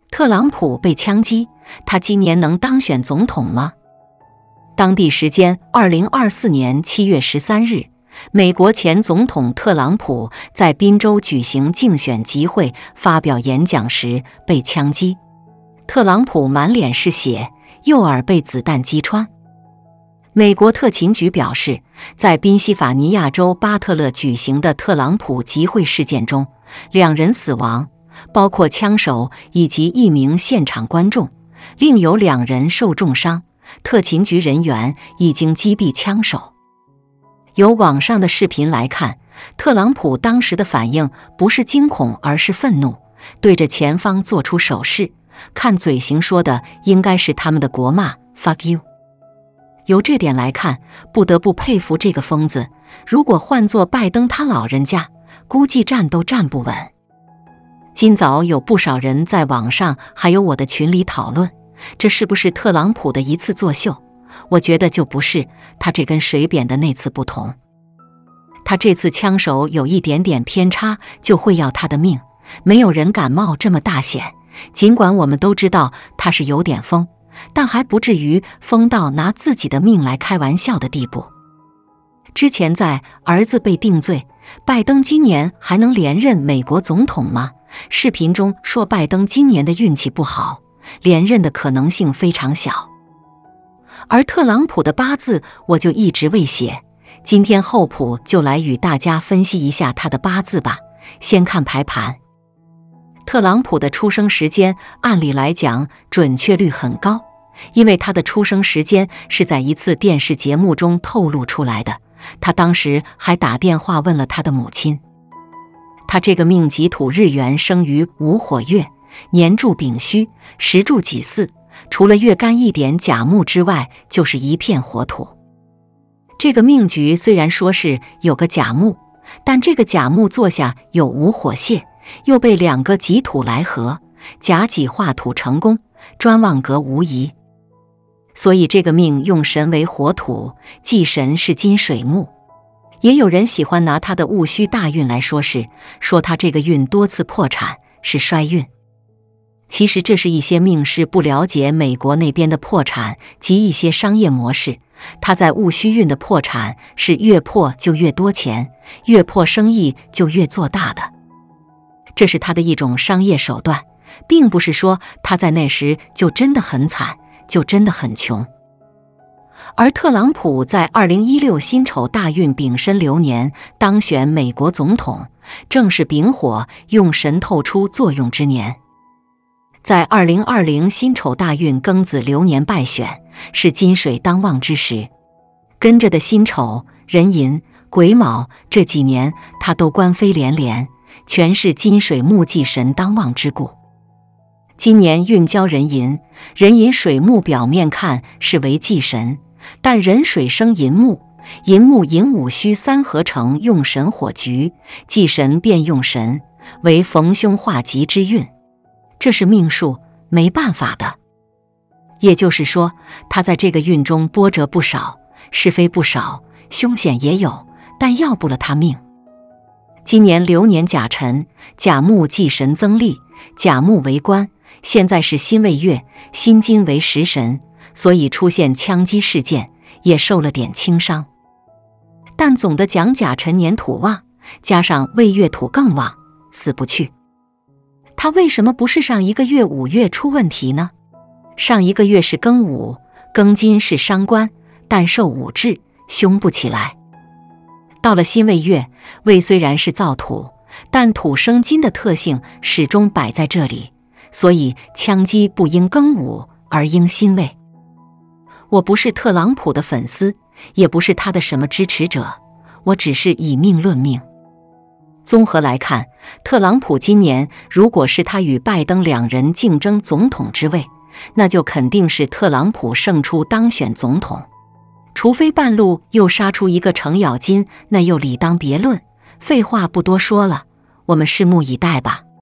特朗普被枪击，他今年能当选总统吗？当地时间2024年7月13日，美国前总统特朗普在宾州举行竞选集会发表演讲时被枪击。特朗普满脸是血，右耳被子弹击穿。美国特勤局表示，在宾夕法尼亚州巴特勒举行的特朗普集会事件中，2人死亡，包括枪手以及1名现场观众，另有2人受重伤。特勤局人员已经击毙枪手。由网上的视频来看，特朗普当时的反应不是惊恐，而是愤怒，对着前方做出手势，看嘴型说的应该是他们的国骂 Fuck you。 由这点来看，不得不佩服这个疯子，如果换作拜登他老人家，估计站都站不稳。今早有不少人在网上还有我的群里讨论，这是不是特朗普的一次作秀？我觉得就不是，他这跟水扁的那次不同。他这次枪手有一点点偏差就会要他的命，没有人敢冒这么大险。尽管我们都知道他是有点疯，但还不至于疯到拿自己的命来开玩笑的地步。之前在儿子被定罪，拜登今年还能连任美国总统吗？视频中说拜登今年的运气不好，连任的可能性非常小。而特朗普的八字我就一直未写，今天厚朴就来与大家分析一下他的八字吧。先看排盘。特朗普的出生时间按理来讲准确率很高，因为他的出生时间是在一次电视节目中透露出来的，他当时还打电话问了他的母亲。他这个命己土日元生于午火月，年柱丙戌，时柱己巳，除了月干一点甲木之外，就是一片火土。这个命局虽然说是有个甲木，但这个甲木坐下有午火泄，又被2个己土来合，甲己化土成功，专旺格无疑。所以这个命用神为火土，忌神是金水木。也有人喜欢拿他的戊戌大运来说事，说他这个运多次破产，是衰运。其实这是一些命师不了解美国那边的破产及一些商业模式。他在戊戌运的破产是越破就越多钱，越破生意就越做大的，这是他的一种商业手段，并不是说他在那时就真的很惨，就真的很穷。而特朗普在2016辛丑大运丙申流年当选美国总统，正是丙火用神透出作用之年。在2020辛丑大运庚子流年败选，是金水当旺之时，跟着的辛丑、壬寅、癸卯这几年他都官非连连，全是金水木忌神当旺之故。今年运交壬寅，壬寅水木表面看是为忌神，但壬水生寅木，寅木寅午戌3合成用神火局，忌神变用神，为逢凶化吉之运。这是命数，没办法的。也就是说，他在这个运中波折不少，是非不少，凶险也有，但要不了他命。今年流年甲辰，甲木忌神增力，甲木为官，现在是辛未月，辛金为食神，所以出现枪击事件，也受了点轻伤。但总的讲，甲辰年土旺，加上未月土更旺，死不去。他为什么不是上一个月5月出问题呢？上一个月是庚午，庚金是伤官，但受午制，凶不起来。到了辛未月，未虽然是燥土，但土生金的特性始终摆在这里，所以枪击不应庚午，而应辛未。我不是特朗普的粉丝，也不是他的什么支持者，我只是以命论命。综合来看，特朗普今年如果是他与拜登2人竞争总统之位，那就肯定是特朗普胜出当选总统，除非半路又杀出一个程咬金，那又理当别论。废话不多说了，我们拭目以待吧。